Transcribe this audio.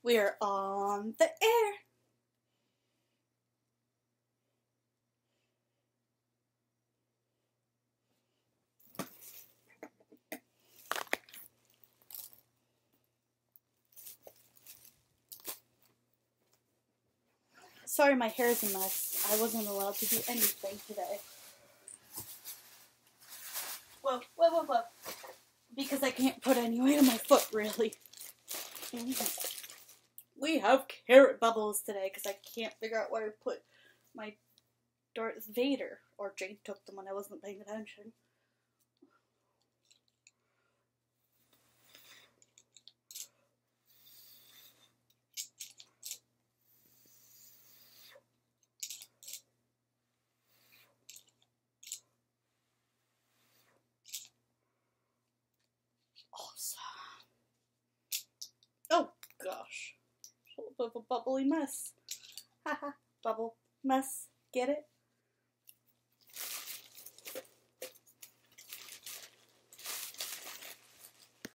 We're on the air. Sorry, my hair's a mess. I wasn't allowed to do anything today. Whoa. Because I can't put any weight on my foot, really. We have carrot bubbles today because I can't figure out where to put my Darth Vader. Or Jane took them when I wasn't paying attention. Awesome. Oh, gosh. A little bit of a bubbly mess. Haha, bubble mess. Get it?